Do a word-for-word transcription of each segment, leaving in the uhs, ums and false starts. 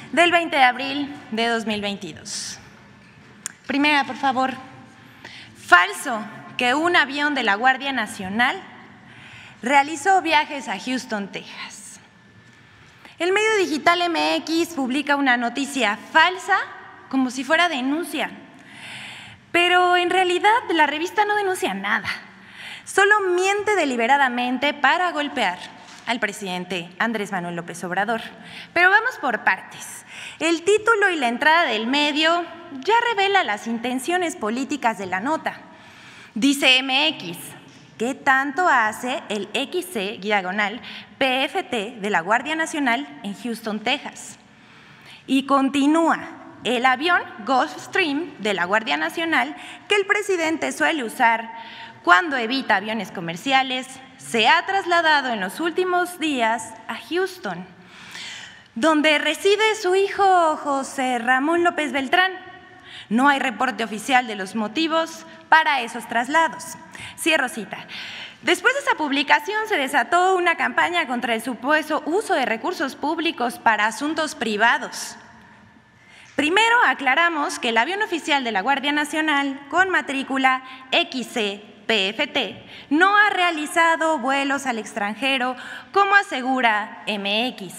del veinte de abril de dos mil veintidós. Primera, por favor. Falso que un avión de la Guardia Nacional realizó viajes a Houston, Texas. El medio digital M X publica una noticia falsa como si fuera denuncia, pero en realidad la revista no denuncia nada, solo miente deliberadamente para golpear al presidente Andrés Manuel López Obrador. Pero vamos por partes. El título y la entrada del medio ya revela las intenciones políticas de la nota. Dice M X, ¿qué tanto hace el X C diagonal P F T de la Guardia Nacional en Houston, Texas? Y continúa, el avión Gulfstream de la Guardia Nacional que el presidente suele usar cuando evita aviones comerciales, se ha trasladado en los últimos días a Houston, donde reside su hijo José Ramón López Beltrán. No hay reporte oficial de los motivos para esos traslados. Cierro cita. Después de esa publicación se desató una campaña contra el supuesto uso de recursos públicos para asuntos privados. Primero aclaramos que el avión oficial de la Guardia Nacional con matrícula X C P F T no ha realizado vuelos al extranjero como asegura M X.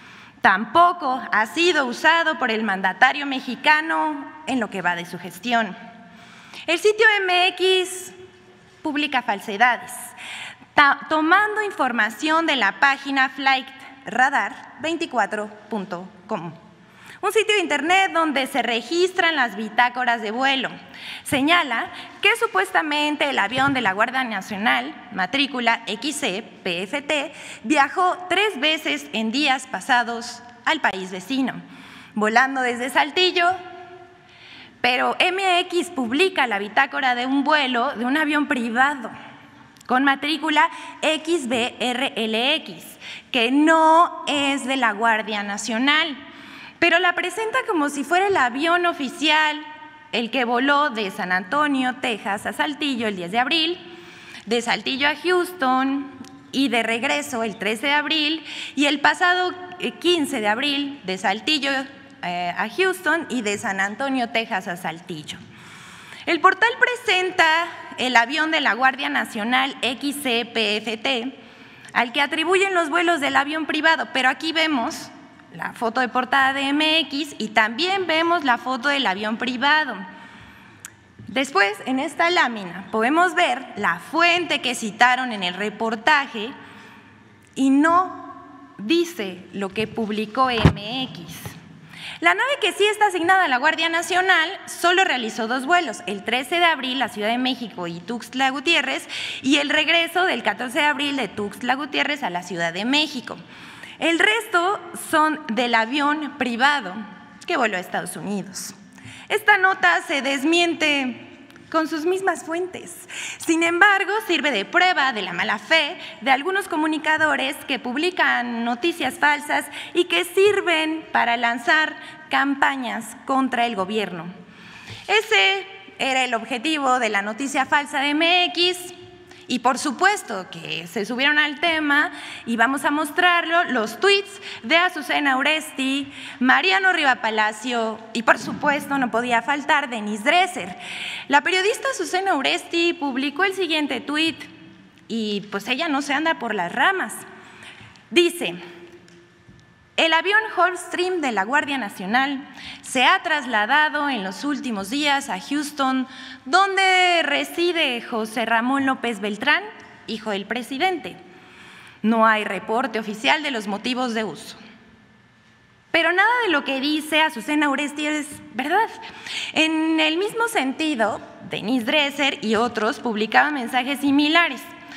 Tampoco ha sido usado por el mandatario mexicano en lo que va de su gestión. El sitio M X publica falsedades, tomando información de la página flight radar veinticuatro punto com. Un sitio de internet donde se registran las bitácoras de vuelo. Señala que supuestamente el avión de la Guardia Nacional, matrícula X C P F T, viajó tres veces en días pasados al país vecino, volando desde Saltillo, pero M X publica la bitácora de un vuelo de un avión privado con matrícula X B R L X, que no es de la Guardia Nacional, pero la presenta como si fuera el avión oficial, el que voló de San Antonio, Texas, a Saltillo el diez de abril, de Saltillo a Houston y de regreso el trece de abril y el pasado quince de abril de Saltillo eh, a Houston y de San Antonio, Texas, a Saltillo. El portal presenta el avión de la Guardia Nacional X C P F T, al que atribuyen los vuelos del avión privado, pero aquí vemos la foto de portada de M X y también vemos la foto del avión privado. Después, en esta lámina, podemos ver la fuente que citaron en el reportaje y no dice lo que publicó M X. La nave que sí está asignada a la Guardia Nacional solo realizó dos vuelos, el trece de abril a Ciudad de México y Tuxtla Gutiérrez y el regreso del catorce de abril de Tuxtla Gutiérrez a la Ciudad de México. El resto son del avión privado que voló a Estados Unidos. Esta nota se desmiente con sus mismas fuentes. Sin embargo, sirve de prueba de la mala fe de algunos comunicadores que publican noticias falsas y que sirven para lanzar campañas contra el gobierno. Ese era el objetivo de la noticia falsa de M X. Y por supuesto que se subieron al tema y vamos a mostrarlo, los tweets de Azucena Uresti, Mariano Riva Palacio y por supuesto no podía faltar Denise Dresser. La periodista Azucena Uresti publicó el siguiente tweet y pues ella no se anda por las ramas. Dice: el avión Gulfstream de la Guardia Nacional se ha trasladado en los últimos días a Houston, donde reside José Ramón López Beltrán, hijo del presidente. No hay reporte oficial de los motivos de uso. Pero nada de lo que dice Azucena Uresti es verdad. En el mismo sentido, Denise Dresser y otros publicaban mensajes similares.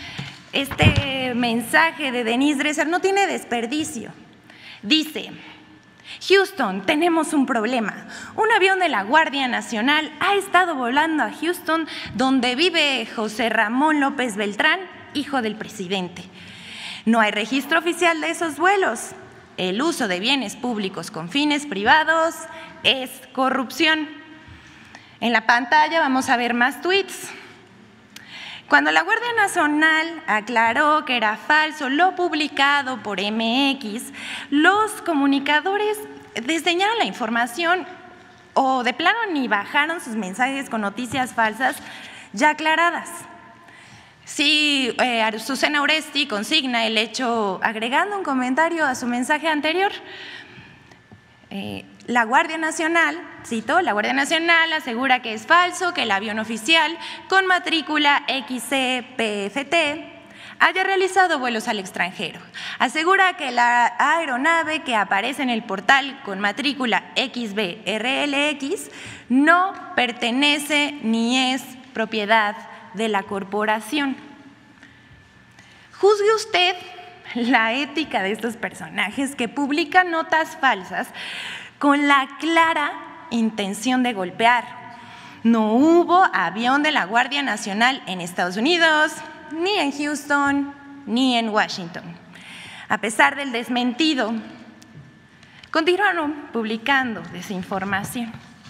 Este mensaje de Denise Dresser no tiene desperdicio. Dice: Houston, tenemos un problema. Un avión de la Guardia Nacional ha estado volando a Houston, donde vive José Ramón López Beltrán, hijo del presidente. No hay registro oficial de esos vuelos. El uso de bienes públicos con fines privados es corrupción. En la pantalla vamos a ver más tweets. Cuando la Guardia Nacional aclaró que era falso lo publicado por M X, los comunicadores desdeñaron la información o de plano ni bajaron sus mensajes con noticias falsas ya aclaradas. Sí, eh, Azucena Oresti consigna el hecho agregando un comentario a su mensaje anterior. Eh, la Guardia Nacional, cito, la Guardia Nacional asegura que es falso que el avión oficial con matrícula X C P F T haya realizado vuelos al extranjero. Asegura que la aeronave que aparece en el portal con matrícula X B R L X no pertenece ni es propiedad de la corporación. Juzgue usted la ética de estos personajes que publican notas falsas con la clara intención de golpear. No hubo avión de la Guardia Nacional en Estados Unidos, ni en Houston, ni en Washington. A pesar del desmentido, continuaron publicando desinformación.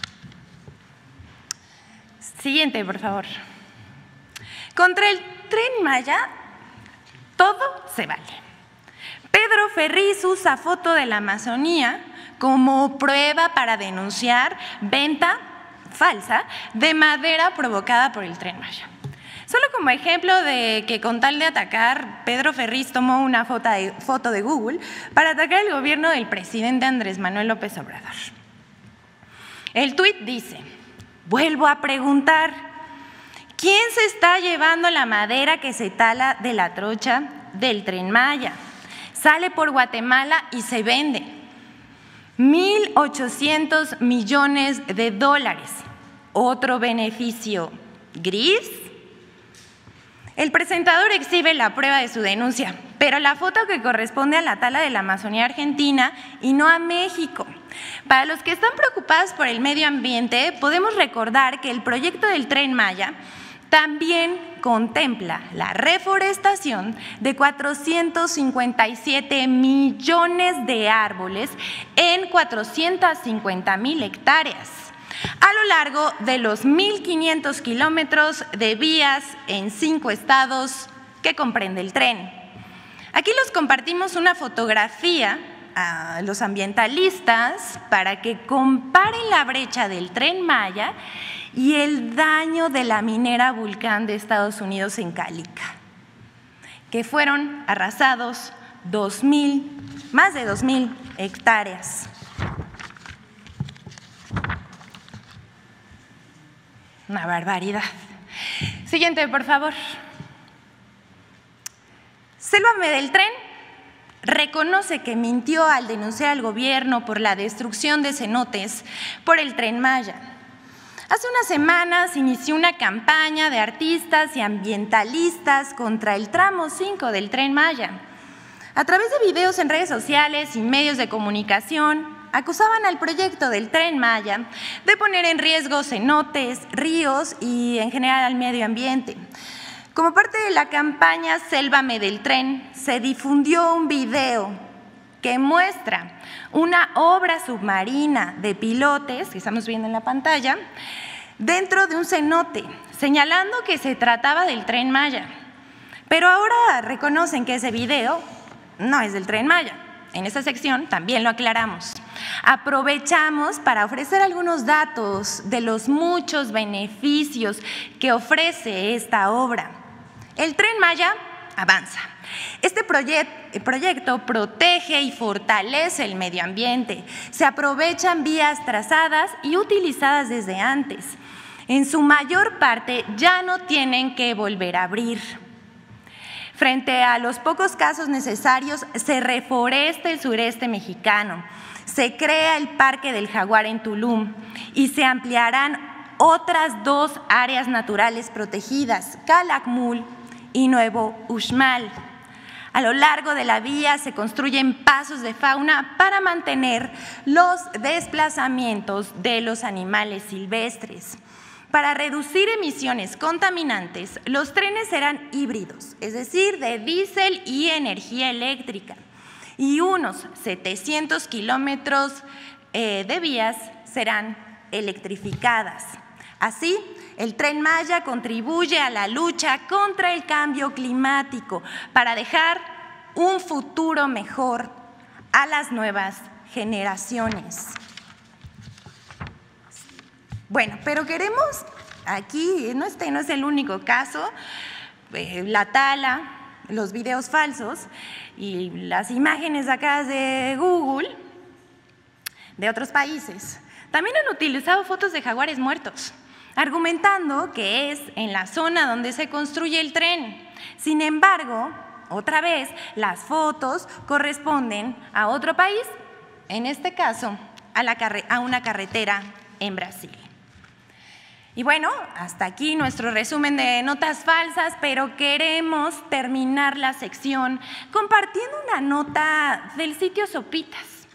Siguiente, por favor. Contra el Tren Maya, todo se vale. Pedro Ferriz usa foto de la Amazonía como prueba para denunciar venta falsa de madera provocada por el Tren Maya. Solo como ejemplo de que con tal de atacar, Pedro Ferriz tomó una foto de, foto de Google para atacar el gobierno del presidente Andrés Manuel López Obrador. El tuit dice, vuelvo a preguntar, ¿quién se está llevando la madera que se tala de la trocha del Tren Maya? Sale por Guatemala y se vende. mil ochocientos millones de dólares. ¿Otro beneficio gris? El presentador exhibe la prueba de su denuncia, pero la foto que corresponde a la tala de la Amazonía Argentina y no a México. Para los que están preocupados por el medio ambiente, podemos recordar que el proyecto del Tren Maya también contempla la reforestación de cuatrocientos cincuenta y siete millones de árboles en cuatrocientas cincuenta mil hectáreas a lo largo de los mil quinientos kilómetros de vías en cinco estados que comprende el tren. Aquí les compartimos una fotografía a los ambientalistas para que comparen la brecha del Tren Maya y el daño de la minera Vulcán de Estados Unidos en Calica, que fueron arrasados dos mil, más de dos mil hectáreas. Una barbaridad. Siguiente, por favor. Sélvame del Tren reconoce que mintió al denunciar al gobierno por la destrucción de cenotes por el Tren Maya. Hace unas semanas inició una campaña de artistas y ambientalistas contra el tramo cinco del Tren Maya. A través de videos en redes sociales y medios de comunicación, acusaban al proyecto del Tren Maya de poner en riesgo cenotes, ríos y en general al medio ambiente. Como parte de la campaña Sélvame del Tren, se difundió un video que muestra una obra submarina de pilotes, que estamos viendo en la pantalla, dentro de un cenote, señalando que se trataba del Tren Maya. Pero ahora reconocen que ese video no es del Tren Maya. En esta sección también lo aclaramos. Aprovechamos para ofrecer algunos datos de los muchos beneficios que ofrece esta obra. El Tren Maya avanza. Este proyecto protege y fortalece el medio ambiente. Se aprovechan vías trazadas y utilizadas desde antes. En su mayor parte ya no tienen que volver a abrir. Frente a los pocos casos necesarios, se reforesta el sureste mexicano, se crea el Parque del Jaguar en Tulum y se ampliarán otras dos áreas naturales protegidas, Calakmul y Nuevo Uxmal. A lo largo de la vía se construyen pasos de fauna para mantener los desplazamientos de los animales silvestres. Para reducir emisiones contaminantes, los trenes serán híbridos, es decir, de diésel y energía eléctrica, y unos setecientos kilómetros eh, de vías serán electrificadas. Así, el Tren Maya contribuye a la lucha contra el cambio climático para dejar un futuro mejor a las nuevas generaciones. Bueno, pero queremos, aquí no, este no es el único caso, eh, la tala, los videos falsos y las imágenes sacadas de Google de otros países. También han utilizado fotos de jaguares muertos, argumentando que es en la zona donde se construye el tren. Sin embargo, otra vez, las fotos corresponden a otro país, en este caso, a, la a una carretera en Brasil. Y bueno, hasta aquí nuestro resumen de notas falsas, pero queremos terminar la sección compartiendo una nota del sitio Sopitas,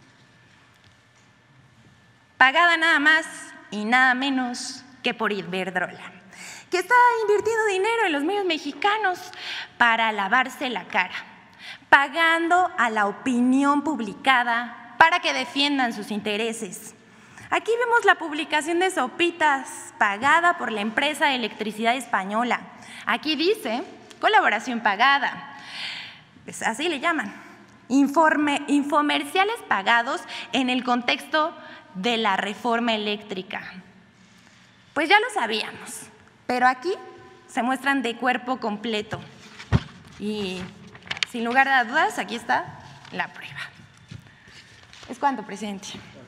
pagada nada más y nada menos que por Iberdrola, que está invirtiendo dinero en los medios mexicanos para lavarse la cara, pagando a la opinión publicada para que defiendan sus intereses. Aquí vemos la publicación de Sopitas, pagada por la empresa de electricidad española. Aquí dice, colaboración pagada, pues así le llaman, Informe, infomerciales pagados en el contexto de la reforma eléctrica. Pues ya lo sabíamos, pero aquí se muestran de cuerpo completo. Y sin lugar a dudas, aquí está la prueba. ¿Es cuánto, presidente?